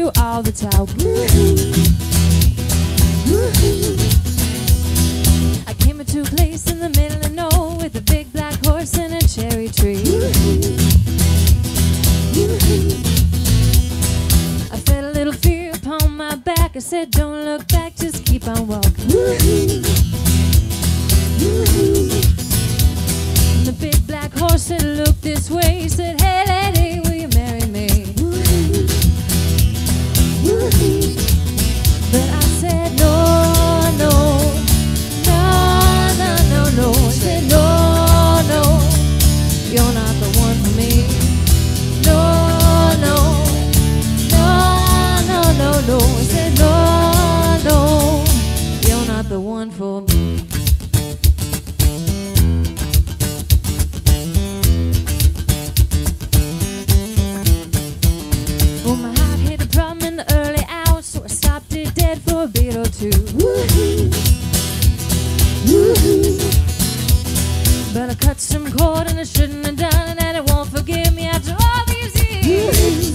through all the talc. I came into a place in the middle of nowhere with a big black horse and a cherry tree. I felt a little fear upon my back. I said, don't look back, just keep on walking. And the big black horse said, look this way. He said, hey lady, will you marry me? But I said, no, no, no, no, no, no. I said, no, no, you're not the one for me. No, no, no, no, no, no. I said, no, no, you're not the one for me. Well, my heart hit a problem in the early hours, so I stopped it dead for a beat or two. But I cut some cord and I shouldn't have done it, and it won't forgive me after all these years.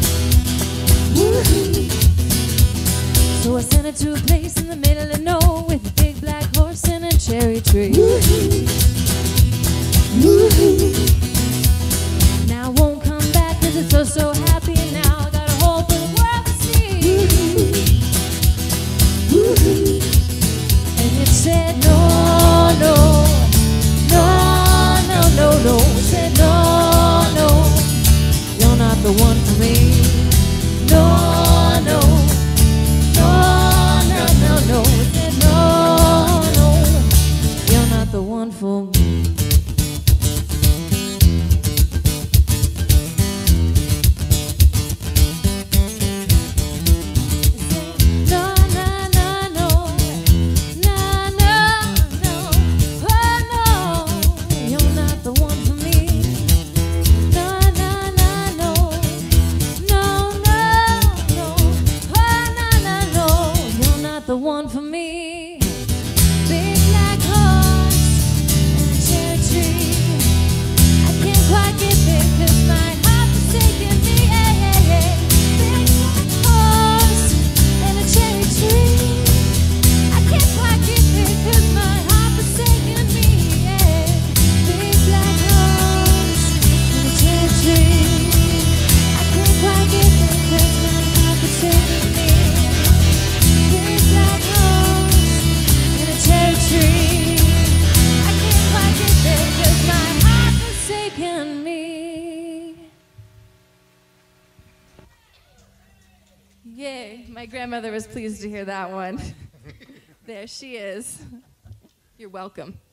So I sent it to a place in the middle of nowhere with a big black horse and a cherry tree. Now I won't come back 'cause it's so happy now. I got a whole for the world to see. And it said no, no, no, no, no, no. It said no, no, you're not the one for me. No, no, no, no, no, no. It said no, no, you're not the one for me. The one for me. Big black horse and a cherry tree. I can't quite get there 'cause my heart is taking me. Yeah, yeah, yeah. Big black horse and a cherry tree. I can't quite get there 'cause my heart is taking me. Yeah. Big black horse and a cherry tree. I can't quite get there 'cause my heart is taking me. Yay, my grandmother was pleased to hear that one. There she is. You're welcome.